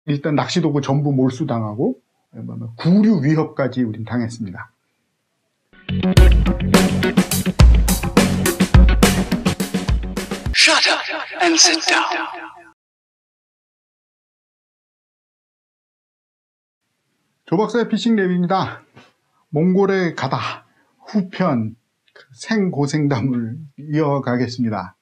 일단 낚시도구 전부 몰수당하고 구류 위협까지 우린 당했습니다. Shut up and sit down. 조박사의 피싱 랩입니다. 몽골에 가다 후편 생고생담을 이어가겠습니다.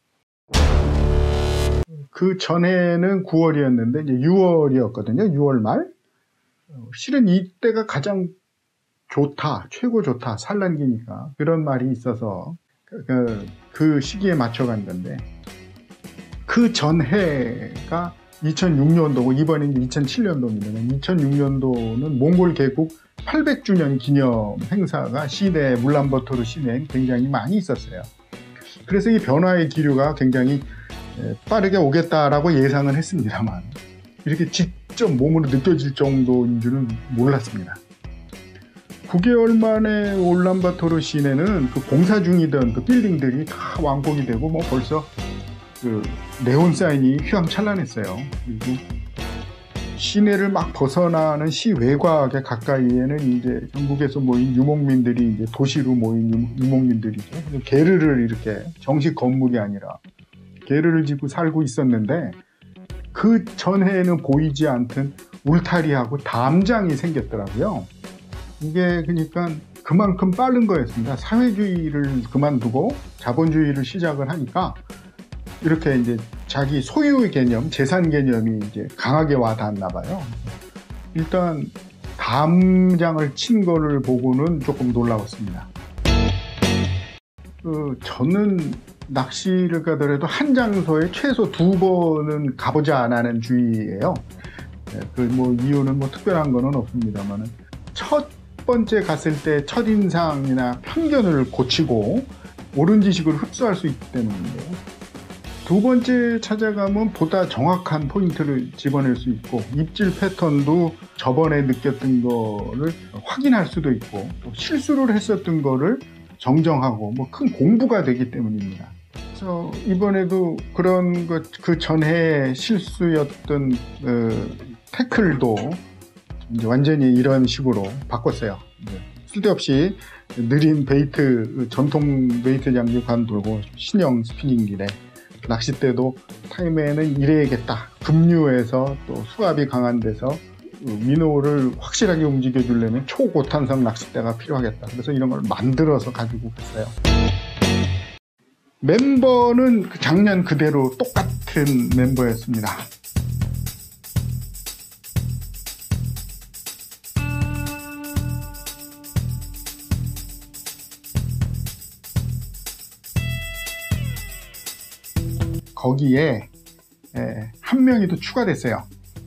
그 전에는 9월이었는데 이제 6월이었거든요. 6월 말. 실은 이때가 가장 좋다, 최고 좋다, 산란기니까 그런 말이 있어서 그 시기에 맞춰간 건데, 그 전해가 2006년도고 이번에 2007년도입니다. 2006년도는 몽골 개국 800주년 기념 행사가 시내 울란바토르 시내에 굉장히 많이 있었어요. 그래서 이 변화의 기류가 굉장히 빠르게 오겠다라고 예상은 했습니다만 이렇게 직접 몸으로 느껴질 정도인 줄은 몰랐습니다. 9개월 만에 울란바토르 시내는 그 공사 중이던 그 빌딩들이 다 완공이 되고 뭐 벌써 그 네온 사인이 휘황찬란했어요. 그리고 시내를 막 벗어나는 시 외곽의 가까이에는 이제 전국에서 모인 유목민들이 이제 도시로 모인 유목민들이죠. 게르를 이렇게 정식 건물이 아니라 게르를 짓고 살고 있었는데, 그 전해에는 보이지 않던 울타리하고 담장이 생겼더라고요. 이게 그러니까 그만큼 빠른 거였습니다. 사회주의를 그만두고 자본주의를 시작을 하니까 이렇게 이제 자기 소유의 개념, 재산 개념이 이제 강하게 와 닿았나 봐요. 일단 담장을 친 거를 보고는 조금 놀라웠습니다. 저는 낚시를 가더라도 한 장소에 최소 2번은 가보자 안 하는 주의예요. 그 뭐 이유는 뭐 특별한 거는 없습니다만은, 첫 번째 갔을 때 첫인상이나 편견을 고치고 옳은 지식을 흡수할 수 있기 때문인데요. 두 번째 찾아가면 보다 정확한 포인트를 집어낼 수 있고, 입질 패턴도 저번에 느꼈던 거를 확인할 수도 있고, 또 실수를 했었던 거를 정정하고 뭐 큰 공부가 되기 때문입니다. 그래서 이번에도 그런 것, 그 전에 실수였던 태클도 이제 완전히 이런 식으로 바꿨어요. 쓸데없이 느린 베이트, 전통 베이트 장비 관두고 신형 스피닝기래. 낚싯대도 타임에는 이래야겠다. 급류해서 또 수압이 강한 데서 민호를 확실하게 움직여 주려면 초고탄성 낚싯대가 필요하겠다. 그래서 이런 걸 만들어서 가지고 갔어요. 멤버는 작년 그대로 똑같은 멤버였습니다. 거기에 한 명이 더 추가됐어요.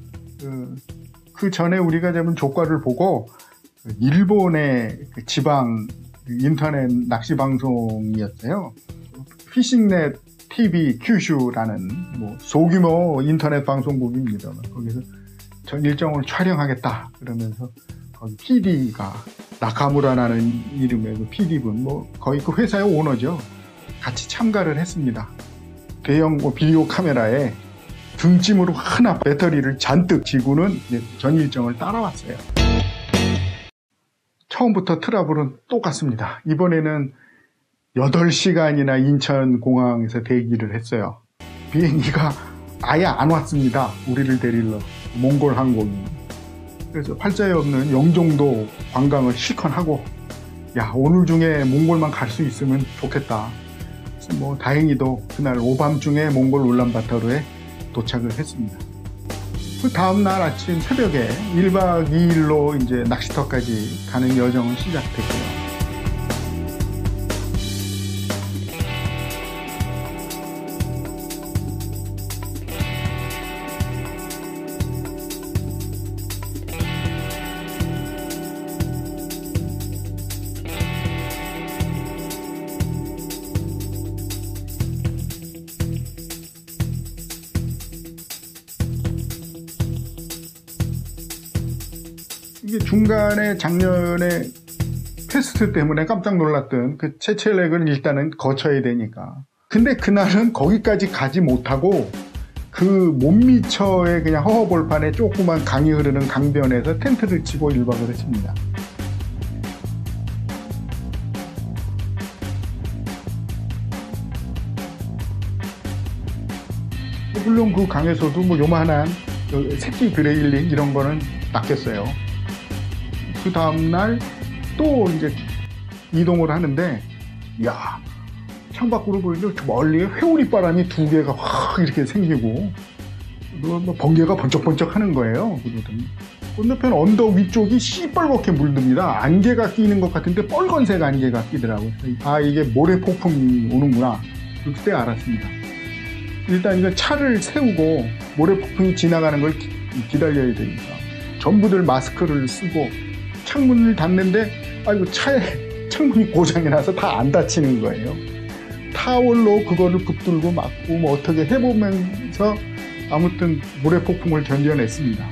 그 전에 우리가 잡은 조과를 보고 일본의 지방 인터넷 낚시 방송이었어요. 피싱넷 TV 큐슈라는 뭐 소규모 인터넷 방송국입니다. 거기서 전 일정을 촬영하겠다 그러면서 거기 PD가 나카무라라는 이름의 그 PD분, 뭐 거의 그 회사의 오너죠. 같이 참가를 했습니다. 대형 비디오 카메라에 등짐으로 하나 배터리를 잔뜩 지고는 전 일정을 따라왔어요. 처음부터 트러블은 똑같습니다. 이번에는 8시간이나 인천공항에서 대기를 했어요. 비행기가 아예 안 왔습니다. 우리를 데리러, 몽골 항공이. 그래서 팔자에 없는 영종도 관광을 실컷 하고, 야, 오늘 중에 몽골만 갈 수 있으면 좋겠다. 뭐 다행히도 그날 오밤중에 몽골 울란바토르에 도착을 했습니다. 그 다음날 아침 새벽에 1박 2일로 이제 낚시터까지 가는 여정은 시작됐고요. 이게 중간에 작년에 테스트 때문에 깜짝 놀랐던 그 체첼렉을 일단은 거쳐야 되니까. 근데 그날은 거기까지 가지 못하고 그 그 못 미처의 그냥 허허벌판에 조그만 강이 흐르는 강변에서 텐트를 치고 1박을 했습니다. 물론 그 강에서도 뭐 요만한 새끼 그레일링 이런 거는 낚였어요. 그 다음날 또 이제 이동을 하는데, 야, 창밖으로 보이는데 멀리에 회오리 바람이 2개가 확 이렇게 생기고, 뭐 번개가 번쩍번쩍 하는 거예요. 건너편 언덕 위쪽이 시뻘겋게 물듭니다. 안개가 끼는 것 같은데 빨간색 안개가 끼더라고요. 아, 이게 모래 폭풍이 오는구나. 그때 알았습니다. 일단 이거 차를 세우고 모래 폭풍이 지나가는 걸 기다려야 되니까 전부들 마스크를 쓰고 창문을 닫는데, 아이고, 차에 창문이 고장이 나서 다 안 닫히는 거예요. 타월로 그거를 붙들고 막고 뭐 어떻게 해보면서 아무튼 모래 폭풍을 견뎌냈습니다.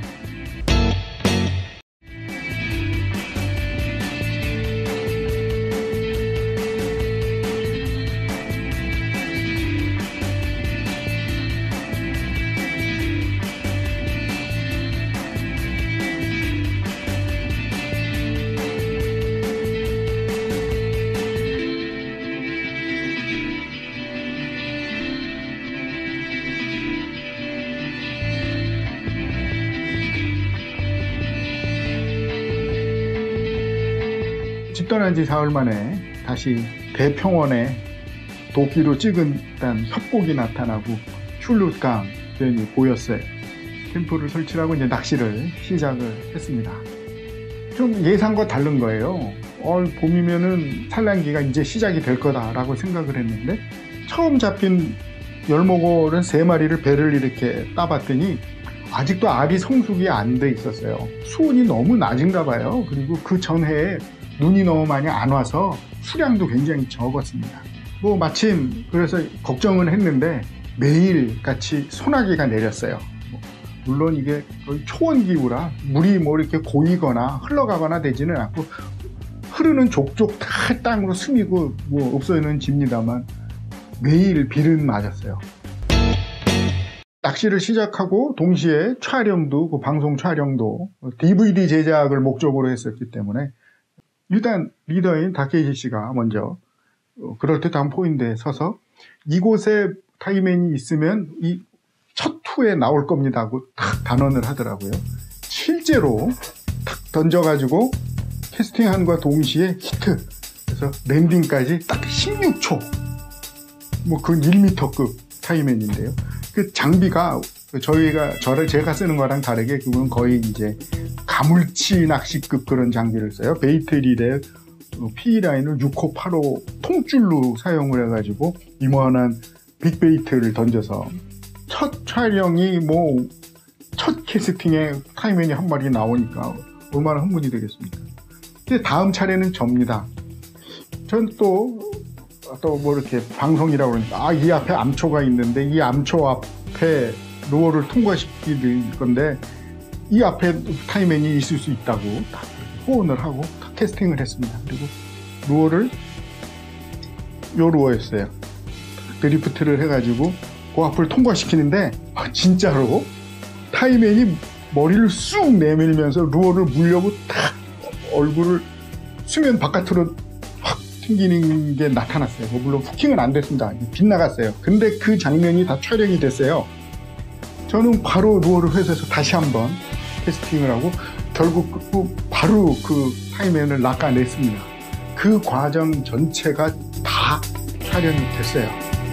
집 떠난 지 사흘 만에 다시 대평원에 도끼로 찍은 단 협곡이 나타나고 슐룻강 변이 보였어요. 캠프를 설치하고 이제 낚시를 시작을 했습니다. 좀 예상과 다른 거예요. 봄이면은 산란기가 이제 시작이 될 거다라고 생각을 했는데, 처음 잡힌 열목어는 3마리를 배를 이렇게 따봤더니 아직도 알이 성숙이 안 돼 있었어요. 수온이 너무 낮은가 봐요. 그리고 그 전해에 눈이 너무 많이 안 와서 수량도 굉장히 적었습니다. 뭐 마침 그래서 걱정은 했는데 매일 같이 소나기가 내렸어요. 물론 이게 거의 초원기후라 물이 뭐 이렇게 고이거나 흘러가거나 되지는 않고, 흐르는 족족 다 땅으로 스미고 뭐 없어지는 집니다만 매일 비는 맞았어요. 낚시를 시작하고 동시에 촬영도, 그 방송 촬영도 DVD 제작을 목적으로 했었기 때문에 일단 리더인 다케이시 씨가 먼저 그럴듯한 포인트에 서서 이곳에 타이맨이 있으면 이 첫 투에 나올 겁니다 하고 탁 단언을 하더라고요. 실제로 탁 던져가지고 캐스팅한과 동시에 히트. 그래서 랜딩까지 딱 16초. 뭐 그 1m급 타이맨인데요. 그 장비가 제가 쓰는 거랑 다르게 그건 거의 이제 가물치 낚시급 그런 장비를 써요. 베이트릴에 P라인을 6호, 8호 통줄로 사용을 해가지고 이만한 빅베이트를 던져서 첫 촬영이 뭐 첫 캐스팅에 타이맨이 한 마리 나오니까 얼마나 흥분이 되겠습니까? 근데 다음 차례는 접니다. 전 또 뭐 이렇게 방송이라고 그러니까, 이 앞에 암초가 있는데 이 암초 앞에 루어를 통과시킬 건데 이 앞에 타이맨이 있을 수 있다고 딱 호언을 하고 딱 캐스팅을 했습니다. 그리고 루어를 요 루어였어요. 드리프트를 해가지고 그 앞을 통과시키는데 진짜로 타이맨이 머리를 쑥 내밀면서 루어를 물려고 탁 얼굴을 수면 바깥으로 확 튕기는 게 나타났어요. 물론 후킹은 안 됐습니다. 빗나갔어요. 근데 그 장면이 다 촬영이 됐어요. 저는 바로 루어를 회수해서 다시 한번 캐스팅을 하고 결국 바로 그 타이맨을 낚아냈습니다. 그 과정 전체가 다 촬영이 됐어요.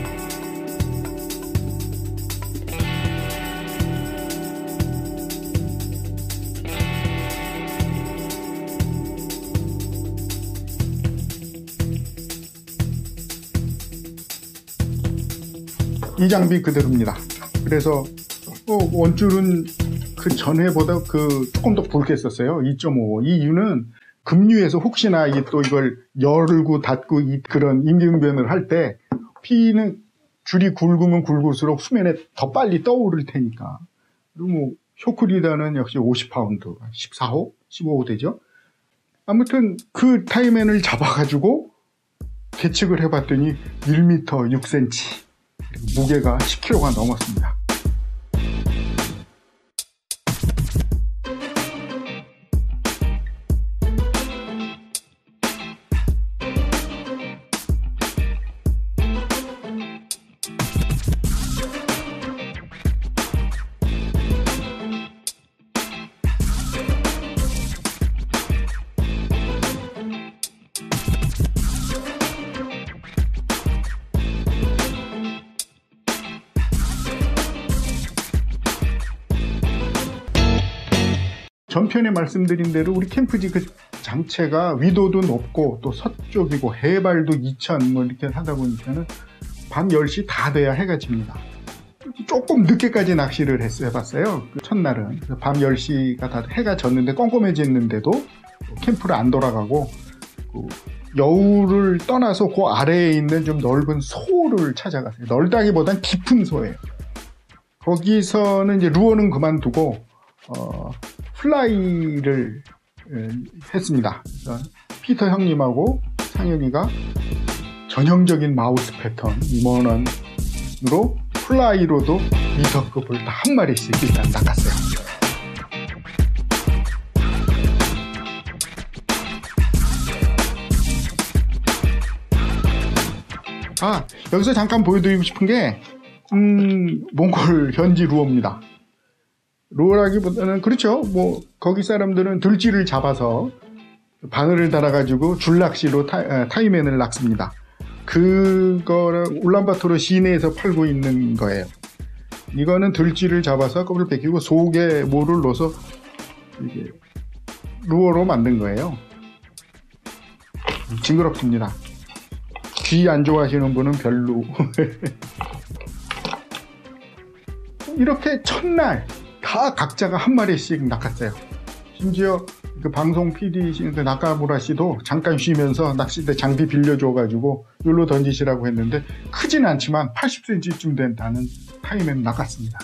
이 장비 그대로입니다. 그래서 원줄은 그 전에보다 조금 더 굵게 썼어요. 2.5. 이 이유는 급류에서 혹시나 또 이걸 열고 닫고 그런 임기응변을 할 때 P는 줄이 굵으면 굵을수록 수면에 더 빨리 떠오를 테니까. 그리고 뭐 쇼크리더는 역시 50파운드, 14호, 15호 되죠. 아무튼 그 타이맨을 잡아가지고 계측을 해봤더니 1m 6cm, 무게가 10kg가 넘었습니다. 전편에 말씀드린 대로 우리 캠프지 그 장체가 위도도 높고 또 서쪽이고 해발도 2000 뭐 이렇게 하다 보니까는 밤 10시 다 돼야 해가 집니다. 조금 늦게까지 낚시를 해봤어요. 그 첫날은 밤 10시가 다 해가 졌는데 껌껌해졌는데도 캠프를 안 돌아가고 그 여우를 떠나서 그 아래에 있는 좀 넓은 소를 찾아갔어요. 넓다기보단 깊은 소예요. 거기서는 이제 루어는 그만두고 플라이를 했습니다. 그래서 피터 형님하고 상현이가 전형적인 마우스 패턴 임원원으로 플라이로도 미터급을 다 한 마리씩 일단 낚았어요. 여기서 잠깐 보여드리고 싶은 게 몽골 현지 루어입니다. 루어라기보다는 그렇죠. 뭐 거기 사람들은 들쥐를 잡아서 바늘을 달아가지고 줄낚시로 타이맨을 낚습니다. 그거를 울란바토르 시내에서 팔고 있는 거예요. 이거는 들쥐를 잡아서 껍을 벗기고 속에 모를 넣어서 이게 루어로 만든 거예요. 징그럽습니다. 귀 안 좋아하시는 분은 별로. 이렇게 첫날 다 각자가 한 마리씩 낚았어요. 심지어 그 방송 PD신 그 나카무라 씨도 잠깐 쉬면서 낚싯대 장비 빌려줘가지고 여기로 던지시라고 했는데 크진 않지만 80cm쯤 된다는 타이맨 낚았습니다.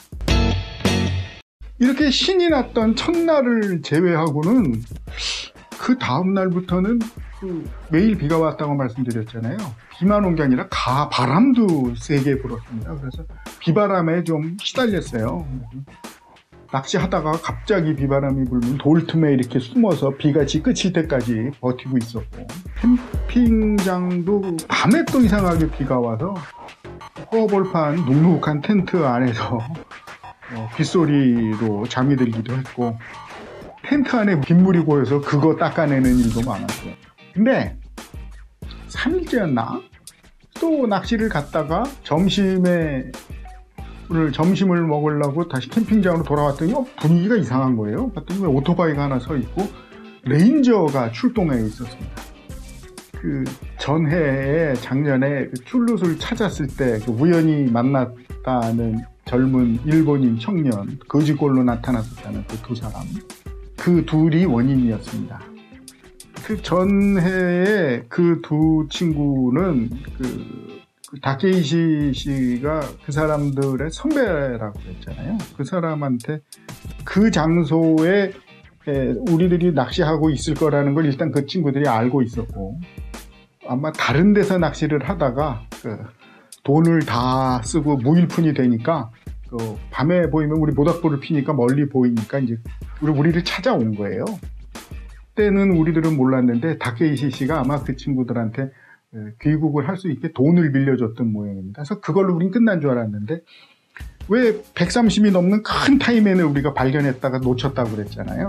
이렇게 신이 났던 첫날을 제외하고는 그 다음날부터는 매일 비가 왔다고 말씀드렸잖아요. 비만 온 게 아니라 바람도 세게 불었습니다. 그래서 비바람에 좀 시달렸어요. 낚시하다가 갑자기 비바람이 불면 돌 틈에 이렇게 숨어서 비같이 끝일 때까지 버티고 있었고, 캠핑장도 밤에 또 이상하게 비가 와서 허벌판 눅눅한 텐트 안에서 빗소리로 잠이 들기도 했고, 텐트 안에 빗물이 고여서 그거 닦아내는 일도 많았어요. 근데 3일째였나? 또 낚시를 갔다가 점심을 먹으려고 다시 캠핑장으로 돌아왔더니 분위기가 이상한 거예요. 봤더니 왜 오토바이가 하나 서 있고 레인저가 출동해 있었습니다. 그 전해에 작년에 툴룻을 찾았을 때 우연히 만났다는 젊은 일본인 청년, 거지꼴로 나타났었다는 그 두 사람, 그 둘이 원인이었습니다. 그 전해에 그 두 친구는 다케이시 씨가 그 사람들의 선배라고 했잖아요. 그 사람한테 그 장소에 우리들이 낚시하고 있을 거라는 걸 일단 그 친구들이 알고 있었고, 아마 다른 데서 낚시를 하다가 돈을 다 쓰고 무일푼이 되니까 밤에 보이면 우리 모닥불을 피니까 멀리 보이니까 이제 우리를 찾아온 거예요. 그때는 우리들은 몰랐는데 다케이시 씨가 아마 그 친구들한테 귀국을 할 수 있게 돈을 빌려줬던 모양입니다. 그래서 그걸로 우린 끝난 줄 알았는데, 왜 130이 넘는 큰 타이맨을 우리가 발견했다가 놓쳤다고 그랬잖아요.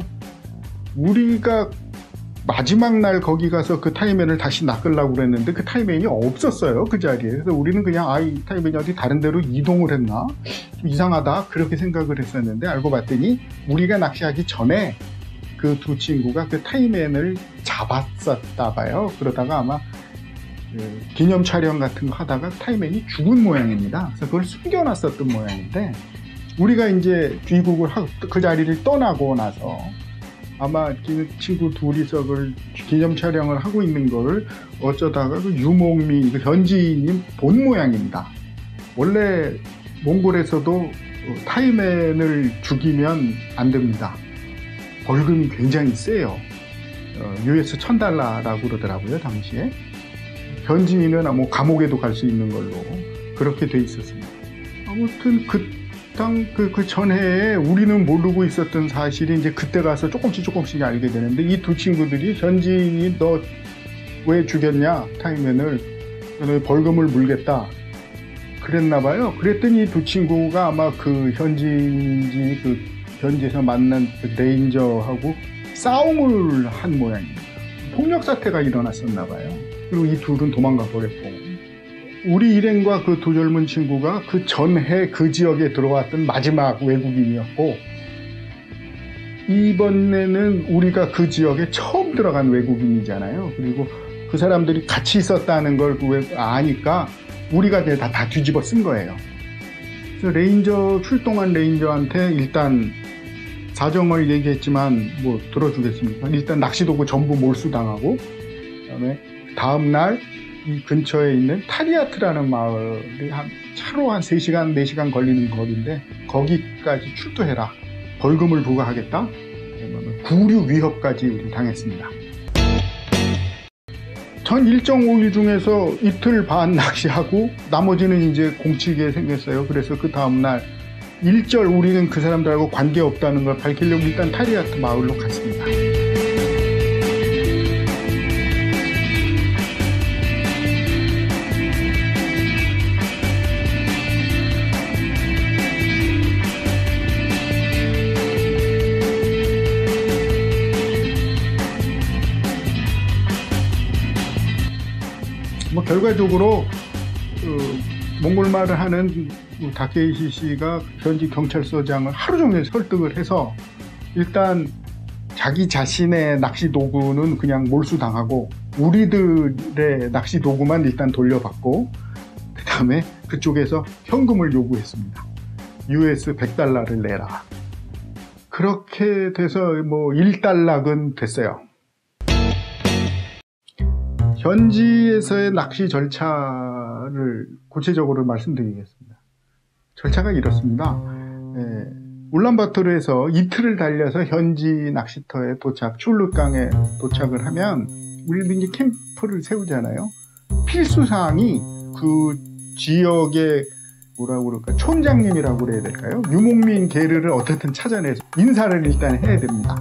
우리가 마지막 날 거기 가서 그 타이맨을 다시 낚으려고 그랬는데 그 타이맨이 없었어요, 그 자리에. 그래서 우리는 그냥 이 타이맨이 어디 다른 데로 이동을 했나? 좀 이상하다, 그렇게 생각을 했었는데, 알고 봤더니 우리가 낚시하기 전에 그 두 친구가 그 타이맨을 잡았었다 봐요. 그러다가 아마 기념 촬영 같은 거 하다가 타이맨이 죽은 모양입니다. 그래서 그걸 숨겨놨었던 모양인데, 우리가 이제 귀국을 하고 그 자리를 떠나고 나서 아마 그 친구 둘이서 그걸 기념 촬영을 하고 있는 걸 어쩌다가 그 유목미 그 현지인이 본 모양입니다. 원래 몽골에서도 타이맨을 죽이면 안 됩니다. 벌금이 굉장히 세요. US $1000라고 그러더라고요, 당시에. 현지인은 뭐 감옥에도 갈 수 있는 걸로 그렇게 돼 있었습니다. 아무튼 그 전해에 우리는 모르고 있었던 사실이 이제 그때 가서 조금씩 알게 되는데, 이 두 친구들이 현지인이 너 왜 죽였냐, 타이맨을, 너 벌금을 물겠다 그랬나 봐요. 그랬더니 이 두 친구가 아마 그 현지인인지 그 현지에서 만난 그 레인저하고 싸움을 한 모양입니다. 폭력 사태가 일어났었나 봐요. 그리고 이 둘은 도망가 버렸고, 우리 일행과 그 두 젊은 친구가 그 전해 그 지역에 들어왔던 마지막 외국인이었고, 이번에는 우리가 그 지역에 처음 들어간 외국인이잖아요. 그리고 그 사람들이 같이 있었다는 걸 아니까 우리가 다 뒤집어 쓴 거예요. 그래서 출동한 레인저한테 일단 사정을 얘기했지만 뭐 들어주겠습니까? 일단 낚시도구 전부 몰수당하고, 그다음에 다음날 이 근처에 있는 타리아트라는 마을이 차로 한 3시간, 4시간 걸리는 거리인데 거기까지 출두해라. 벌금을 부과하겠다. 구류 위협까지 우리 당했습니다. 전 일정 5일 중에서 이틀 반 낚시하고 나머지는 이제 공치게 생겼어요. 그래서 그 다음날 일절 우리는 그 사람들하고 관계없다는 걸 밝히려고 일단 타리아트 마을로 갔습니다. 뭐 결과적으로 몽골말을 하는 다케이시 씨가 현지 경찰서장을 하루 종일 설득을 해서 일단 자기 자신의 낚시 도구는 그냥 몰수당하고 우리들의 낚시 도구만 일단 돌려받고, 그 다음에 그쪽에서 현금을 요구했습니다. US $100를 내라. 그렇게 돼서 뭐 1달락은 됐어요. 현지에서의 낚시 절차를 구체적으로 말씀드리겠습니다. 절차가 이렇습니다. 울란바토르에서 이틀을 달려서 현지 낚시터에 출루강에 도착을 하면 우리는 이제 캠프를 세우잖아요. 필수사항이 그 지역의 뭐라고 그럴까, 촌장님이라고 그래야 될까요? 유목민 계르를 어떻든 찾아내서 인사를 일단 해야 됩니다.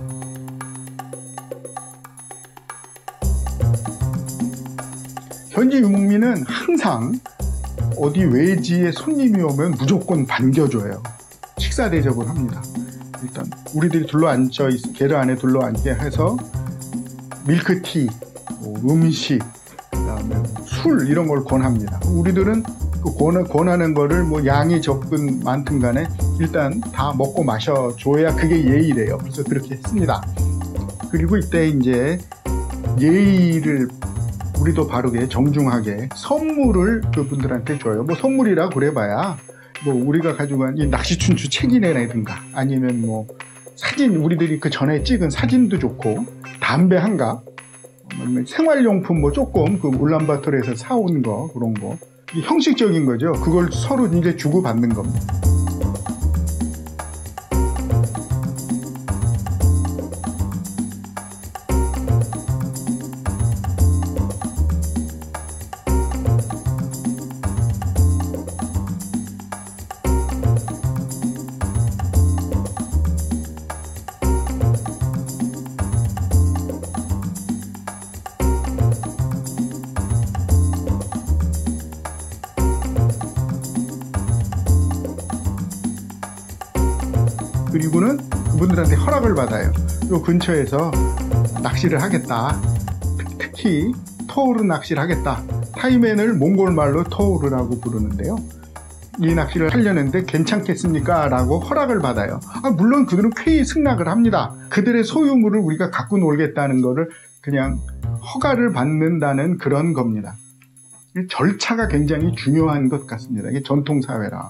현지 유목민은 항상 어디 외지에 손님이 오면 무조건 반겨줘요. 식사 대접을 합니다. 일단 우리들이 둘러앉아 게르 안에 둘러앉게 해서 밀크티, 음식, 그다음에 술 이런 걸 권합니다. 우리들은 그 권하는 거를 뭐 양이 적든 많든 간에 일단 다 먹고 마셔줘야 그게 예의래요. 그래서 그렇게 했습니다. 그리고 이때 이제 예의를 우리도 바르게 정중하게 선물을 그분들한테 줘요. 뭐 선물이라 그래봐야 뭐 우리가 가져간 이 낚시춘추 책이라든가 아니면 뭐 사진, 우리들이 그 전에 찍은 사진도 좋고 담배 한 갑, 생활용품 뭐 조금 그 울란바토르에서 사온 거, 그런 거 형식적인 거죠. 그걸 서로 이제 주고받는 겁니다. 그리고는 그분들한테 허락을 받아요. 요 근처에서 낚시를 하겠다. 특히 토우르 낚시를 하겠다. 타이맨을 몽골말로 토우르라고 부르는데요. 이 낚시를 하려는데 괜찮겠습니까? 라고 허락을 받아요. 물론 그들은 쾌히 승낙을 합니다. 그들의 소유물을 우리가 갖고 놀겠다는 거를 그냥 허가를 받는다는 그런 겁니다. 절차가 굉장히 중요한 것 같습니다. 이게 전통사회라.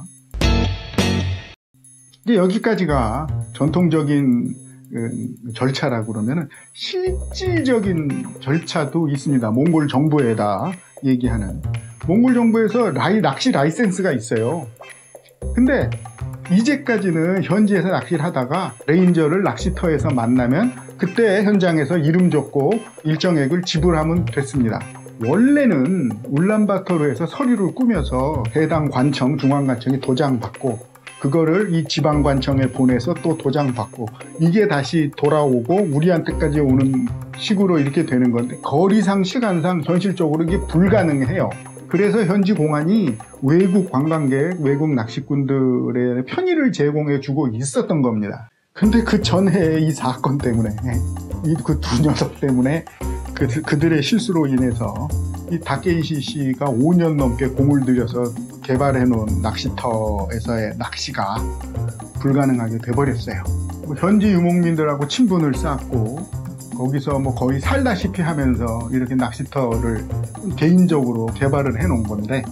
이제 여기까지가 전통적인 절차라고 그러면은 실질적인 절차도 있습니다. 몽골 정부에다 얘기하는. 몽골 정부에서 낚시 라이센스가 있어요. 근데 이제까지는 현지에서 낚시를 하다가 레인저를 낚시터에서 만나면 그때 현장에서 이름 적고 일정액을 지불하면 됐습니다. 원래는 울란바토르에서 서류를 꾸며서 해당 관청, 중앙관청에 도장받고 그거를 이 지방관청에 보내서 또 도장받고 이게 다시 돌아오고 우리한테까지 오는 식으로 이렇게 되는 건데 거리상 시간상 현실적으로 이게 불가능해요. 그래서 현지 공안이 외국 관광객, 외국 낚시꾼들의 편의를 제공해 주고 있었던 겁니다. 근데 그 전에 이 사건 때문에 그 두 녀석 때문에 그들의 실수로 인해서 이 다케이시 씨가 5년 넘게 공을 들여서 개발해 놓은 낚시터에서의 낚시가 불가능하게 돼버렸어요. 뭐 현지 유목민들하고 친분을 쌓고 거기서 뭐 거의 살다시피 하면서 이렇게 낚시터를 개인적으로 개발을 해 놓은 건데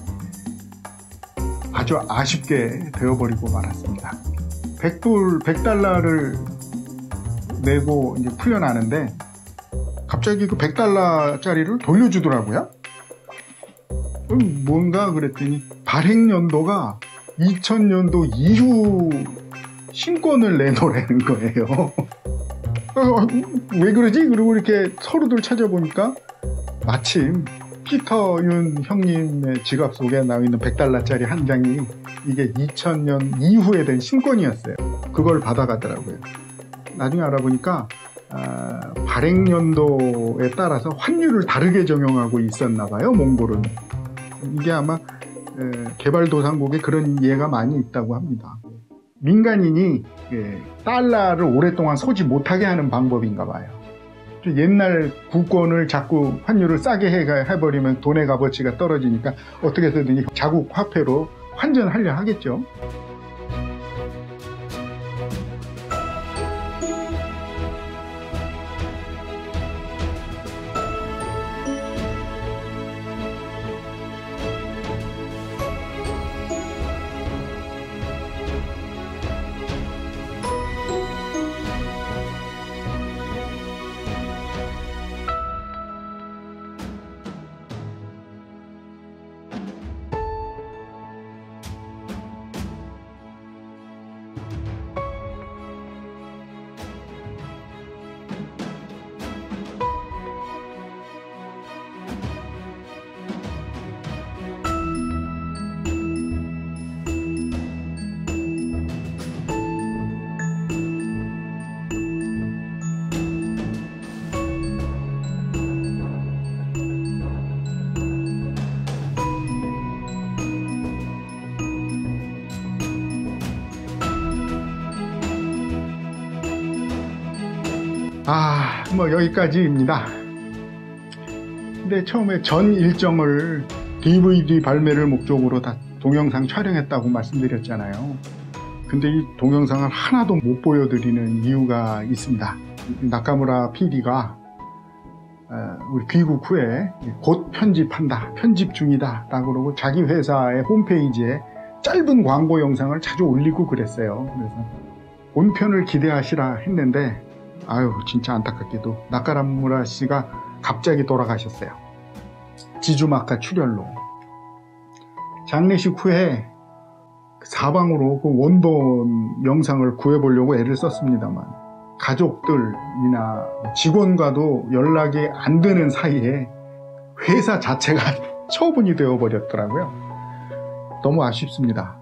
아주 아쉽게 되어버리고 말았습니다. $100를 내고 이제 풀려나는데 갑자기 그 $100짜리를 돌려주더라고요. 뭔가 그랬더니 발행연도가 2000년도 이후 신권을 내놓으라는 거예요. 왜 그러지? 그리고 이렇게 서류들 찾아보니까 마침 피터 윤 형님의 지갑 속에 나와 있는 $100짜리 한 장이 이게 2000년 이후에 된 신권이었어요. 그걸 받아가더라고요. 나중에 알아보니까 발행연도에 따라서 환율을 다르게 적용하고 있었나 봐요, 몽골은. 이게 아마 개발도상국에 그런 예가 많이 있다고 합니다. 민간인이 달러를 오랫동안 소지 못하게 하는 방법인가 봐요. 옛날 국권을 자꾸 환율을 싸게 해버리면 돈의 값어치가 떨어지니까 어떻게 해서든지 자국 화폐로 환전하려 하겠죠. 뭐 여기까지입니다. 근데 처음에 전 일정을 DVD 발매를 목적으로 다 동영상 촬영했다고 말씀드렸잖아요. 근데 이 동영상을 하나도 못 보여드리는 이유가 있습니다. 나카무라 PD가 우리 귀국 후에 곧 편집한다, 편집 중이다 라고 그러고 자기 회사의 홈페이지에 짧은 광고 영상을 자주 올리고 그랬어요. 그래서 본편을 기대하시라 했는데 아유, 진짜 안타깝게도 나카무라 씨가 갑자기 돌아가셨어요. 지주마카 출혈로. 장례식 후에 사방으로 그 원본 영상을 구해보려고 애를 썼습니다만 가족들이나 직원과도 연락이 안 되는 사이에 회사 자체가 처분이 되어버렸더라고요. 너무 아쉽습니다.